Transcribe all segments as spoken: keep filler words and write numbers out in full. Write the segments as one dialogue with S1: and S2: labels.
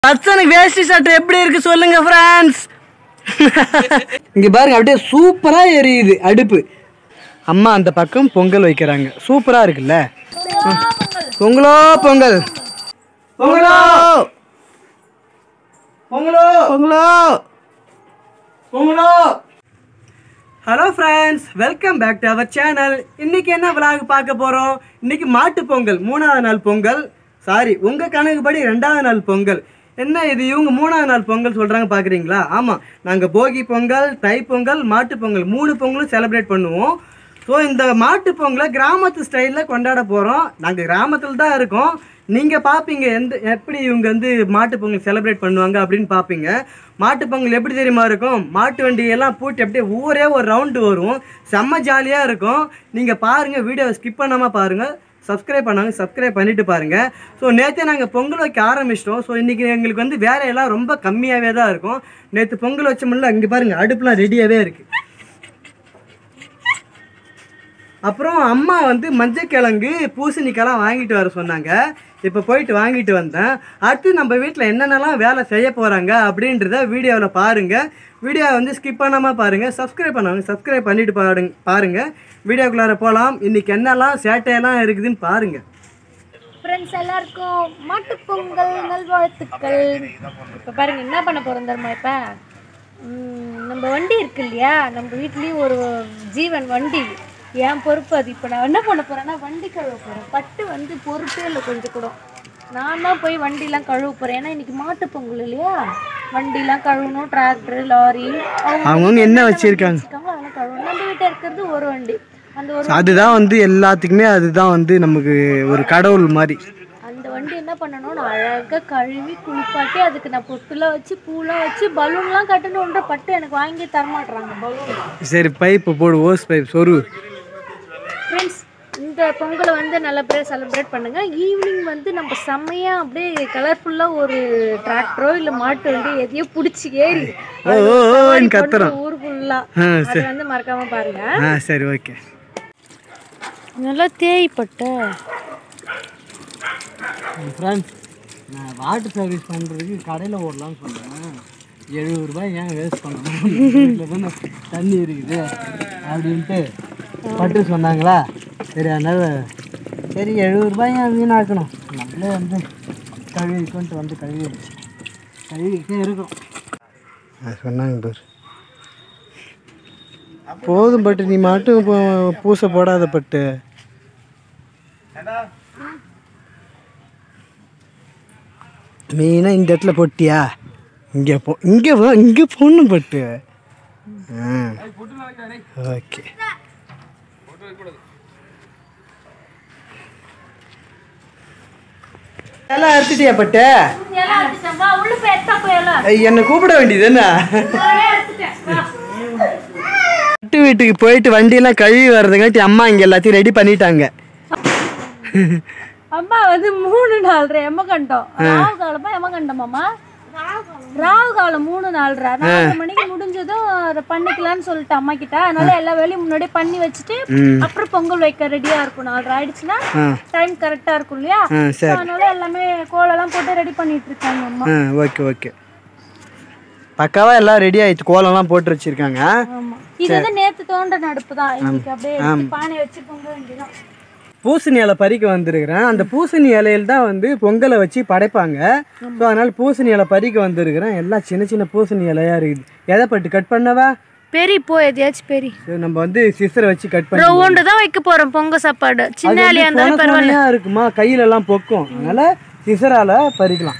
S1: பச்சனுக்கு வேஷ்டி சட்டை எப்படி இருக்கு சொல்லுங்க ஃப்ரெண்ட்ஸ். இங்க பாருங்க அப்படியே சூப்பரா எரியுது அடுப்பு. அம்மா அந்த பக்கம் பொங்கல் வைக்கிறாங்க. சூப்பரா இருக்குல்ல. பொங்கலோ பொங்கல் பொங்கலோ பொங்கலோ பொங்கலோ பொங்கலோ. Hello friends, welcome back to our channel. இன்னைக்கு என்ன விளாக் பார்க்க போறோம்? இன்னைக்கு மாட்டு பொங்கல், மூணாவது நாள் பொங்கல். சாரி, உங்க கணக்குப்படி ரெண்டாவது நாள் பொங்கல். என்ன இது இவங்க மூணாவது நாள் பொங்கல் சொல்கிறாங்க பார்க்குறீங்களா? ஆமாம், நாங்கள் போகி பொங்கல், தை பொங்கல், மாட்டு பொங்கல் மூணு பொங்கலும் செலிப்ரேட் பண்ணுவோம். ஸோ இந்த மாட்டு பொங்கலை கிராமத்து ஸ்டைலில் கொண்டாட போகிறோம். நாங்கள் கிராமத்தில் தான் இருக்கோம். நீங்கள் பார்ப்பீங்க எந்த எப்படி இவங்க வந்து மாட்டு பொங்கல் செலிப்ரேட் பண்ணுவாங்க அப்படின்னு பார்ப்பீங்க. மாட்டு பொங்கல் எப்படி தெரியுமா இருக்கும்? மாட்டு வண்டியெல்லாம் பூட்டி அப்படியே ஊரே ஒரு ரவுண்டு வரும். செம்ம ஜாலியாக இருக்கும். நீங்கள் பாருங்கள், வீடியோவை ஸ்கிப் பண்ணாமல் பாருங்கள். சப்ஸ்கிரைப் பண்ணாங்க, சப்ஸ்கிரைப் பண்ணிவிட்டு பாருங்கள். ஸோ நேற்று நாங்கள் பொங்கல் வைக்க ஆரம்பிச்சிட்டோம். ஸோ இன்றைக்கி எங்களுக்கு வந்து வேலையெல்லாம் ரொம்ப கம்மியாகவே தான் இருக்கும். நேற்று பொங்கல் வச்சோம்ல, இங்கே பாருங்கள் அடுப்புலாம் ரெடியாகவே இருக்குது. அப்புறம் அம்மா வந்து மஞ்சக்கிழங்கு பூசணிக்கெல்லாம் வாங்கிட்டு வர சொன்னாங்க. இப்போ போயிட்டு வாங்கிட்டு வந்தேன். அடுத்து நம்ம வீட்டில் என்னென்னலாம் வேலை செய்ய போகிறாங்க அப்படின்றத வீடியோவில் பாருங்கள். வீடியோவை வந்து ஸ்கிப் பண்ணாமல் பாருங்கள். சப்ஸ்கிரைப் பண்ணாங்க, சப்ஸ்கிரைப் பண்ணிவிட்டு பாருங்க பாருங்கள் வீடியோக்குள்ளார போகலாம். இன்றைக்கி என்னெல்லாம் சேட்டையெல்லாம் இருக்குதுன்னு பாருங்கள்.
S2: ஃப்ரெண்ட்ஸ் எல்லாருக்கும் மாட்டுப்பொங்கல் நல்வாழ்த்துக்கள். இப்போ பாருங்கள் என்ன பண்ண போகிறோம் தெரியுமா? இப்போ நம்ம வண்டி இருக்கு இல்லையா, நம்ம வீட்லேயும் ஒரு ஜீவன் வண்டி, என் பொறுப்பு அது. இப்போ நான் என்ன பண்ண போகிறேன்னா வண்டி கழுவ போகிறேன். பட்டு வந்து பொறுப்பே இல்லை கொஞ்சம் கூட. நான் தான் போய் வண்டிலாம் கழுவ போகிறேன். ஏன்னா இன்றைக்கி மாட்டு பொங்கல் இல்லையா, வண்டிலாம் கழுவணும். டிராக்டர், லாரி,
S1: அவங்க என்ன வச்சுருக்காங்க
S2: அதெல்லாம் கழுவணும். நம்ம வீட்டில் இருக்கிறது ஒரு வண்டி, அந்த ஒரு
S1: அதுதான் வந்து எல்லாத்துக்குமே அதுதான் வந்து நமக்கு ஒரு கடவுள் மாதிரி.
S2: அந்த வண்டி என்ன பண்ணணும், நான் அழகாக கழுவி குளிப்பாட்டி அதுக்கு நான் பொட்டுலாம் வச்சு பூலாம் வச்சு பலூன்லாம் கட்டணுன்ற பட்டு எனக்கு வாங்கி தரமாட்டுறாங்க பலூன்.
S1: சரி, பைப்பு போடு, ஓஸ் பைப் சொரு.
S2: ஃப்ரெண்ட்ஸ், இந்த பொங்கலை வந்து நல்லபடியாக செலிப்ரேட் பண்ணுங்கள். ஈவினிங் வந்து நம்ம செம்மையாக அப்படியே கலர்ஃபுல்லாக ஒரு டிராக்டரோ இல்லை மாட்டு வண்டி எதையோ பிடிச்சி ஏறி
S1: கத்துறோம்
S2: ஊர் ஃபுல்லாக. அது வந்து மறக்காமல் பாருங்கள்.
S1: சரி, ஓகே.
S2: நல்லா தேய்ப்பட்ட
S1: ஃப்ரெண்ட்ஸ், நான் வாட்டர் சர்வீஸ் பண்ணுறதுக்கு கடையில் ஓடலாம்னு சொல்கிறேன். எழுபது ரூபாய் ஏன் வேஸ்ட் பண்ணணும், வீட்டில் தானே தண்ணி இருக்குது அப்படின்ட்டு பட்டு சொன்னாங்களா. சரி, அதனால் சரி எழுபது ரூபாய் ஏன் வீணாக்கணும், நம்மளே வந்து கழுவி கொண்டு வந்து கழுவி கழுவிக்கிட்டே இருக்கோம். சொன்னாங்க பாரு, போதும் பட்டு நீ மட்டும் பூசை போடாத பட்டு. மெயினாக இந்த இடத்துல போட்டியா, இங்கே போ இங்கே போ இங்கே போடணும் பட்டு. ஆ, ஓகே. எல்லாம் அறுத்துட்டியா பட்டு? என்னை கூப்பிட வேண்டியது என்ன? பட்டு வீட்டுக்கு போயிட்டு வண்டியெல்லாம் கழுவி வர்றதுங்காட்டி அம்மா இங்கே எல்லாத்தையும் ரெடி பண்ணிட்டாங்க.
S2: அம்மா வந்து மூணு நாள் எம்ம கண்டோம். ராவு காலமா எம்ம கண்டோமாம்மா, ராவு காலம் மூணு நாள் நாலு மணிக்கு முடிஞ்சதும் அதை பண்ணிக்கலாம்னு சொல்லிட்டு அம்மா கிட்ட. அதனால எல்லா வேலையும் முன்னாடியே பண்ணி வச்சுட்டு அப்புறம் பொங்கல் வைக்க ரெடியா இருக்கும். நாலரை ஆயிடுச்சுன்னா டைம் கரெக்டா இருக்கும் இல்லையா, அதனால எல்லாமே கோலெல்லாம் போட்டு ரெடி பண்ணிட்டு இருக்காங்க அம்மா.
S1: ஓகே ஓகே, பக்காவா எல்லாம் ரெடி ஆயிடுச்சு, கோலம்லாம் போட்டு வச்சிருக்காங்க.
S2: ஆமா, இது வந்து நேத்து தோண்ட நடுப்பு தான். இன்னைக்கு அப்படியே பானை வச்சு பொங்க வேண்டியதான்.
S1: பூசணி இலை பறிக்க வந்திருக்கிறேன். அந்த பூசணி இலையில் தான் வந்து பொங்கலை வச்சு படைப்பாங்க. ஸோ அதனால் பூசணி இலை பறிக்க வந்திருக்கிறேன். எல்லாம் சின்ன சின்ன பூசணி இலையாக இருக்குது. எதை பட்டு கட் பண்ணவா?
S2: பெரி போ, எதையாச்சும் பெரி.
S1: நம்ம வந்து சிசரை வச்சு கட் பண்ணி
S2: ரவுண்டு தான் வைக்க போகிறோம் பொங்க சாப்பாடு. சின்ன இலையாக இருந்தாலும் பரவாயில்ல,
S1: இருக்குமா, கையிலெல்லாம் பொக்கும். அதனால் சிசரால் பறிக்கலாம்.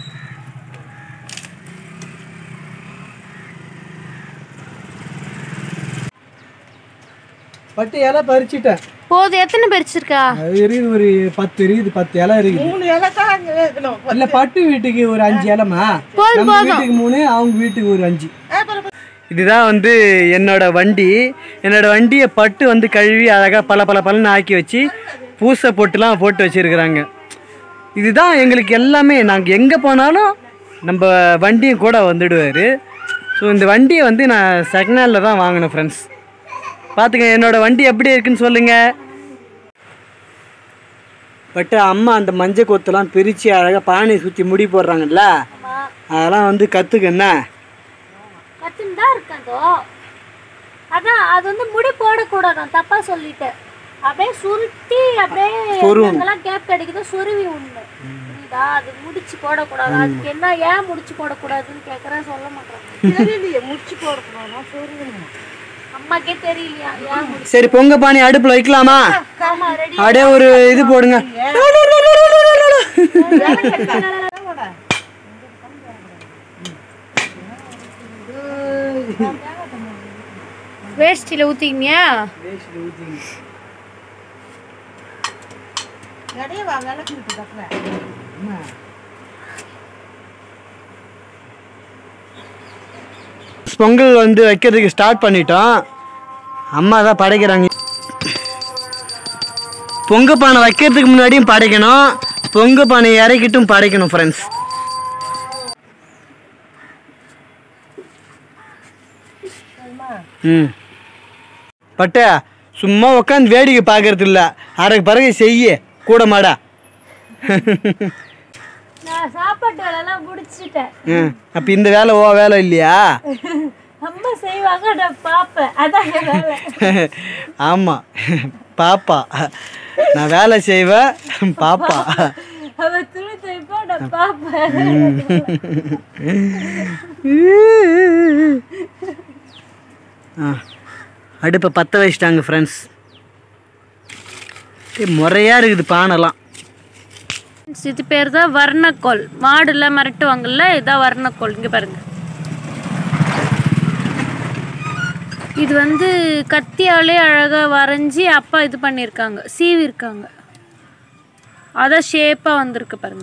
S1: பட்டு இலை பறிச்சுட்டேன்.
S2: போது எத்தனை பறிச்சிருக்கா?
S1: இருக்குது, ஒரு பத்து இருக்குது, பத்து இலை இருக்குது. இல்ல பட்டு வீட்டுக்கு ஒரு அஞ்சு இலைமா, நம்ம வீட்டுக்கு மூணு, அவங்க வீட்டுக்கு ஒரு அஞ்சு. இதுதான் வந்து என்னோட வண்டி. என்னோட வண்டியை பட்டு வந்து கழுவி அழகாக பல பல பலன்னு ஆக்கி வச்சு பூசை போட்டுலாம் போட்டு வச்சிருக்கிறாங்க. இதுதான் எங்களுக்கு எல்லாமே. நாங்கள் எங்கே போனாலும் நம்ம வண்டியும் கூட வந்துடுவார். ஸோ இந்த வண்டியை வந்து நான் செகண்ட் ஹேண்டில் தான் வாங்கினேன் ஃப்ரெண்ட்ஸ். பார்த்துங்க என்னோடய வண்டி எப்படி இருக்குன்னு சொல்லுங்கள். பட் அம்மா அந்த மஞ்சள் கொத்தெல்லாம் பிரித்து அழகாக பானையை சுற்றி முடி போடுறாங்கல்ல, அதெல்லாம் வந்து கற்றுக்க என்ன
S2: கற்றுன்னு தான் இருக்கதோ. அதான் அது வந்து முடி போடக்கூடாது, தப்பாக சொல்லிட்டேன். அப்படியே சுருட்டி அப்படியே எங்கெல்லாம் கேப் கிடைக்குதோ சொருவி உண்மை புரியுதா? அது முடிச்சு போடக்கூடாது. அதுக்கு என்ன ஏன் முடிச்சு போடக்கூடாதுன்னு கேட்குறேன், சொல்ல மாட்டேன். முடிச்சு போடக்கூடாது சொருவி அம்மாக்கே தெரியலையா ஏன்.
S1: சரி பொங்க பானை அடுப்பில் வைக்கலாமா? அப்படியே ஒரு இது போடுங்க.
S2: வேஷ்டியில் ஊற்றிக்கிங்க.
S1: பொங்கல் வந்து வைக்கிறதுக்கு ஸ்டார்ட் பண்ணிட்டோம். அம்மா தான் படைக்கிறாங்க. பொங்க பானை வைக்கிறதுக்கு முன்னாடியும் படைக்கணும், பொங்க பானை இறக்கிட்டும் படைக்கணும் ஃப்ரெண்ட்ஸ். ம் பட்ட சும்மா உட்காந்து வேடிக்கை பார்க்கறது இல்லை, அரைக்கு பிறகு செய்ய கூட மாடா.
S2: நான் சாப்பாட்டு வேலைலாம் முடிச்சிட்டேன்.
S1: ம் அப்போ இந்த வேலை ஓ வேலை இல்லையா?
S2: அம்மா செய்வாங்க, நான் பார்ப்பேன், அதான் வேலை.
S1: ஆமாம் பாப்பா, நான் வேலை செய்வேன் பாப்பா.
S2: அவ துணி துவைப்பா, நான் பார்ப்பேன்.
S1: ஆ அடுப்பை பற்ற வச்சிட்டாங்க ஃப்ரெண்ட்ஸ். முறையாக இருக்குது பானைலாம்.
S2: இது பேர் தான் வர்ணக்கோல். மாடுல மிரட்டுவாங்கல்ல, இதான் வர்ணக்கோல். இங்கே பாருங்க, இது வந்து கத்தியாலே அழகாக வரைஞ்சி அப்பா இது பண்ணியிருக்காங்க, சீவி இருக்காங்க. அதான் ஷேப்பாக வந்திருக்கு பாருங்க.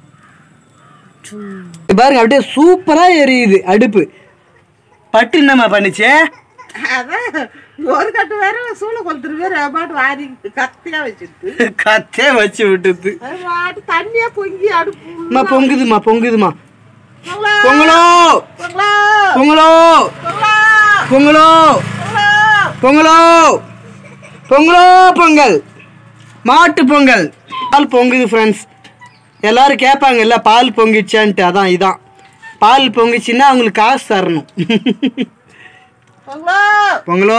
S1: பாருங்க அப்படியே சூப்பராக எரியுது அடுப்பு. பட்டு என்னம்மா பண்ணிச்சு?
S3: ஒரு கட்டு வேற சூளை கொளுத்துரு வேற பாட்டு வாரி கத்தியா வச்சிருக்கு,
S1: கத்தே வச்சு விட்டுது.
S3: பாட்டு தண்ணியா பொங்கி அடுப்பு
S1: பொங்குதுமா பொங்குதுமா. பொங்கலோ
S3: பொங்கலோ
S1: பொங்கலோ பொங்கலோ பொங்கலோ பொங்கலோ பொங்கல் மாட்டு பொங்கல். பால் பொங்குது ஃப்ரெண்ட்ஸ். எல்லாரும் கேட்பாங்கல்ல பால் பொங்கிச்சான்ட்டு, அதான் இதான் பால் பொங்கிச்சுன்னா அவங்களுக்கு காசு தரணும். பொங்கலோ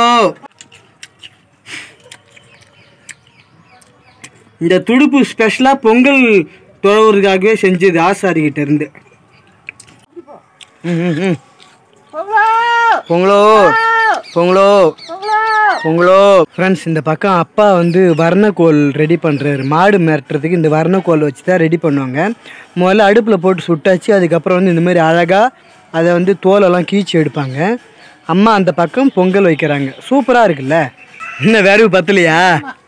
S1: இந்த துடுப்பு ஸ்பெஷலாக பொங்கல் தொழவுறதுக்காகவே செஞ்சது ஆசாரிக்கிட்ட இருந்து. பொங்கலோ பொங்கலோ பொங்கலோ ஃப்ரெண்ட்ஸ். இந்த பக்கம் அப்பா வந்து வர்ணக்கோல் ரெடி பண்ணுறாரு. மாடு மிரட்டுறதுக்கு இந்த வர்ணக்கோல் வச்சு தான் ரெடி பண்ணுவாங்க. முதல்ல அடுப்பில் போட்டு சுட்டாச்சு, அதுக்கப்புறம் வந்து இந்தமாதிரி அழகாக அதை வந்து தோலெல்லாம் கீழ்ச்சி எடுப்பாங்க. அம்மா அந்த பக்கம் பொங்கல் வைக்கிறாங்க. சூப்பராக இருக்குல்ல? இன்னும் வேறு பத்தலையா?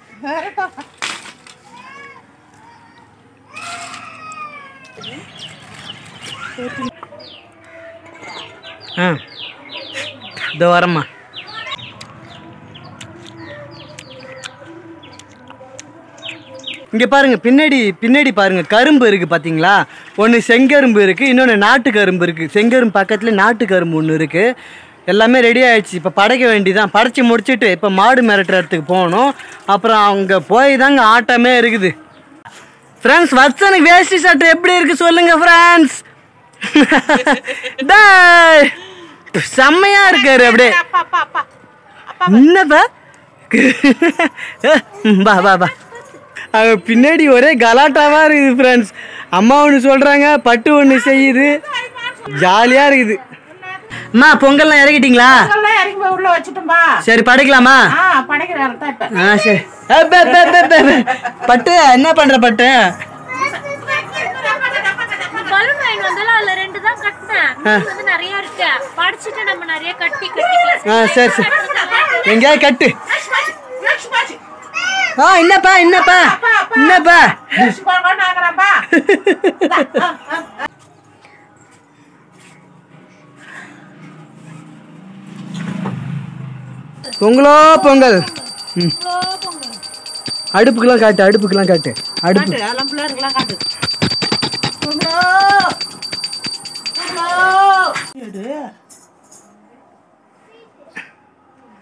S1: ஆ இதோ வரம்மா. இங்கே பாருங்கள், பின்னாடி பின்னாடி பாருங்கள் கரும்பு இருக்குது பார்த்தீங்களா? ஒன்று செங்கரும்பு இருக்குது, இன்னொன்று நாட்டு கரும்பு இருக்குது. செங்கரும்பு பக்கத்தில் நாட்டு கரும்பு ஒன்று இருக்குது. எல்லாமே ரெடி ஆகிடுச்சு. இப்போ படைக்க வேண்டிதான். படைச்சி முடிச்சுட்டு இப்போ மாடு மிரட்டுற இடத்துக்கு போகணும். அப்புறம் அங்கே போய் தாங்க ஆட்டமே இருக்குது. ஃப்ரெண்ட்ஸ் வச்சனுக்கு வேஷ்டி சட்டை எப்படி இருக்குது சொல்லுங்கள் ஃப்ரெண்ட்ஸ். செம்மையாக இருக்காரு அப்படியே. என்னப்பா பா பா பா அவங்க பின்னாடி ஒரே கலாட்டாவாக இருக்குது ஃப்ரெண்ட்ஸ். அம்மா ஒன்று சொல்கிறாங்க, பட்டு ஒன்று செய்யுது, ஜாலியாக இருக்குது. அம்மா பொங்கல்லாம் இறக்கிட்டீங்களா?
S3: உள்ள வச்சுட்டோம்பா.
S1: சரி படைக்கலாமா? ஆ சரி. பட்டு என்ன பண்ணுற பட்டு? ஆ சரி சரி எங்கேயாவது கட்டு. ஆ என்னப்பா என்னப்பா என்னப்பா பொங்கலோ பொங்கல். ம் அடுப்புக்கெல்லாம் காட்டு, அடுப்புக்கெல்லாம் காட்டு, அடுப்பு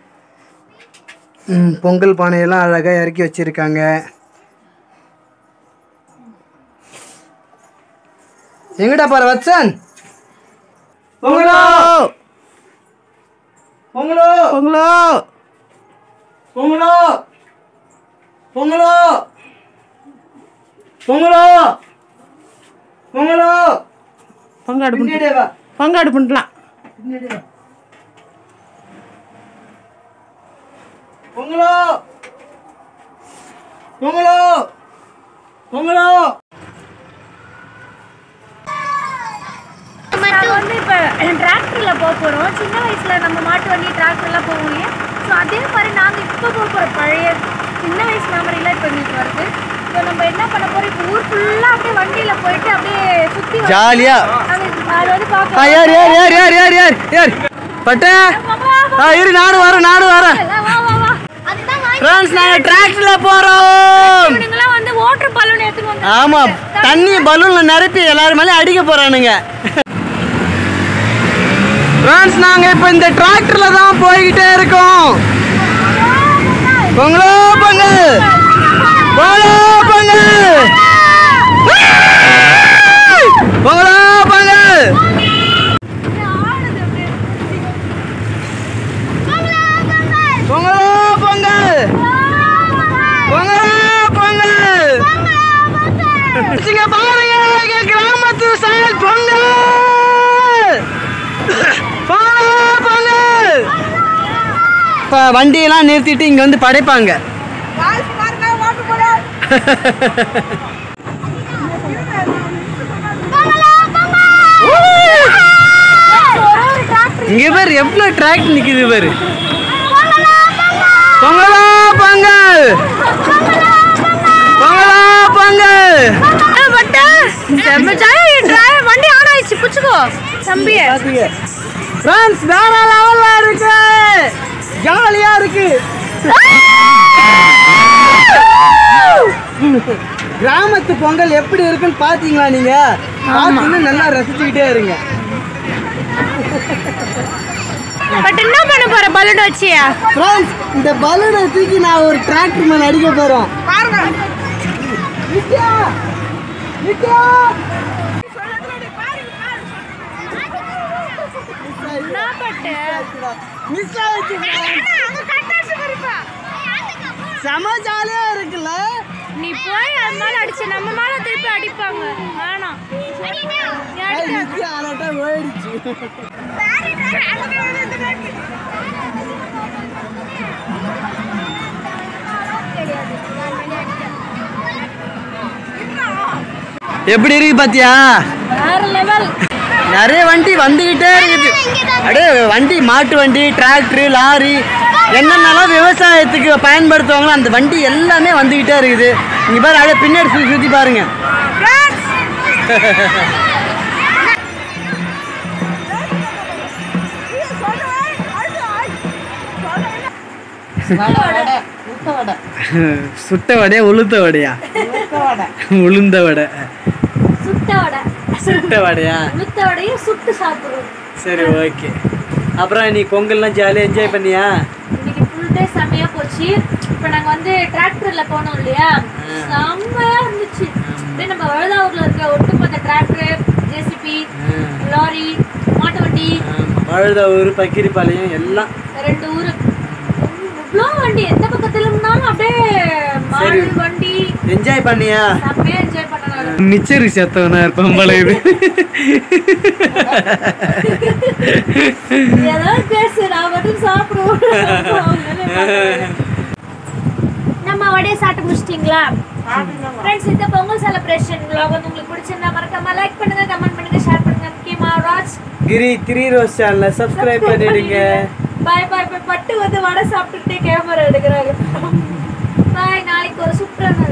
S1: ம் பொங்கல் பானையெல்லாம் அழகாக இறக்கி வச்சுருக்காங்க. எங்கடா பாரு வச்சன் பொங்கலோ பொங்கலோ பொங்கலோ பொங்கலோ பொங்கலோ பொங்கலோ பொங்கலோ
S3: பங்காடு
S1: பின்னாடியே வா
S3: பங்காடு பண்ணலாம்.
S1: பின்னாடியே வா பொங்கலோ பொங்கலோ பொங்கலோ
S2: நாங்கள் வந்து இப்போ டிராக்டரில் போக போகிறோம். சின்ன வயசில் நம்ம மாட்டு வண்டி டிராக்டர்லாம் போவோம் இல்லையா? ஸோ அதே மாதிரி நாங்கள் இப்போ போக போகிறோம். பழைய சின்ன வயசு மெமரிலாம் இப்போ எங்களுக்கு வருது. ஸோ நம்ம என்ன பண்ண போகிறோம், இப்போ ஊர் ஃபுல்லாக அப்படியே வண்டியில் போயிட்டு அப்படியே சுற்றி
S1: ஜாலியா
S2: அது வந்து பார்க்கலாம்.
S1: யார் யார் யார் யார் யார் யார் யார் பட்ட ஆ இரு நானும் வரேன் நானும் வரேன் ஃப்ரெண்ட்ஸ் நாங்கள் டிராக்டரில் போகிறோம்.
S2: இவனுங்களாம் வந்து வாட்டர் பலூன் எடுத்துட்டு வந்து
S1: ஆமாம் தண்ணி பலூனில் நிரப்பி எல்லாரும் மேலே அடிக்க போகிறானுங்க. ஃப்ரெண்ட்ஸ் நாங்கள் இப்போ இந்த டிராக்டரில் தான் போய்கிட்டே இருக்கோம். பொங்கலோ பொங்கல் பொங்கலோ பொங்கல் பொங்கலோ பொங்கல் பொங்கலோ பொங்கல் பொங்கலோ பொங்கல் இங்க பாருங்க எங்க கிராமத்து சைடு பொங்கல் பொங்கலோ பொங்கல். இப்போ வண்டியெல்லாம் நிறுத்திட்டு இங்கே வந்து படைப்பாங்க. இங்கே பேர் எவ்வளோ டிராக்டர் நிற்குது பேர். பொங்கலோ பொங்கல் பொங்கலோ பொங்கல்.
S2: வண்டி ஆன் ஆயிடுச்சு, புடிச்சுக்கோ தம்பி.
S1: ஃப்ரெண்ட்ஸ் வேற லெவல்ல இருக்கு, ஜாலியா இருக்கு. கிராமத்து பொங்கல் எப்படி இருக்குன்னு பாத்தீங்களா நீங்க? பாத்தீங்கன்னா நல்லா ரசிச்சுக்கிட்டே இருங்க.
S2: பட் என்ன பண்ண போற பலூன் வச்சியா?
S1: ஃப்ரெண்ட்ஸ் இந்த பலூனை தூக்கி நான் ஒரு டிராக்டர் மேல அடிக்க போறேன். பாருங்க நித்யா நித்யா
S2: நான் பட்டு
S1: மிஸ் ஆயிடுச்சு. செம ஜாலியா இருக்குல்ல?
S2: நீ போய் அது மேல அடிச்சு நம்ம மேல திருப்பி அடிப்பாங்க. வேணாம்
S1: நித்யா ஆனாட்டா ஓடிச்சு. எப்படி இருக்கு பாத்தியா?
S2: வேற லெவல்.
S1: நிறைய வண்டி வந்துகிட்டே இருக்குது. அப்படியே வண்டி, மாட்டு வண்டி, டிராக்டர், லாரி, என்னென்னலாம் விவசாயத்துக்கு பயன்படுத்துவாங்களோ அந்த வண்டி எல்லாமே வந்துகிட்டே இருக்குது. இங்க பாரு, அப்படியே பின்னாடி சுற்றி சுற்றி பாருங்க. சுட்ட வடையா உளுத்த வடையா? உளுந்த வடை.
S2: சுட்ட வடை.
S1: சுட்ட வடையா?
S2: உளுத்த வடையும் சுட்டு சாப்பிடுவோம்.
S1: சரி ஓகே. அப்புறம் நீ பொங்கல்லாம் ஜாலியாக என்ஜாய் பண்ணியா?
S2: இன்னைக்கு ஃபுல் டே செம்மையா போச்சு. இப்போ நாங்கள் வந்து டிராக்டர்ல போனோம் இல்லையா, செம்மையா இருந்துச்சு. அப்படியே நம்ம வழுதாவூர்ல இருக்க ஒட்டுமொத்த டிராக்டர், ஜேசிபி, லாரி, மாட்டு வண்டி,
S1: வழுதாவூர், பக்கிரிப்பாளையம் எல்லாம்
S2: ரெண்டு ஊரு இவ்வளோ வண்டி. எந்த பக்கத்துல இருந்தாலும் அப்படியே மாடு வண்டி.
S1: என்ஜாய் பண்ணியா?
S2: செம்மையா என்ஜாய் பண்ணலாம்.
S1: மிச்சரு செத்தவனா இருப்பான் போல இது.
S2: ஏதாவது பேசு, நான் மட்டும் சாப்பிடுவோம். நம்ம வடையை சாப்பிட்டு முடிச்சிட்டிங்களா? ஃப்ரெண்ட்ஸ், இந்த பொங்கல் செலிப்ரேஷன் vlog வந்து உங்களுக்கு பிடிச்சிருந்தா மறக்காம லைக் பண்ணுங்க, கமெண்ட் பண்ணுங்க, ஷேர் பண்ணுங்க. முக்கியமா ராஜ்
S1: கிரி த்ரீ ரோஸ் சேனலை சப்ஸ்கிரைப் பண்ணிடுங்க.
S2: பாய் பாய். பட்டு வந்து வடை சாப்பிட்டுட்டே கேமரா எடுக்கிறாரு. பாய். நாளைக்கு ஒரு சூப்பரான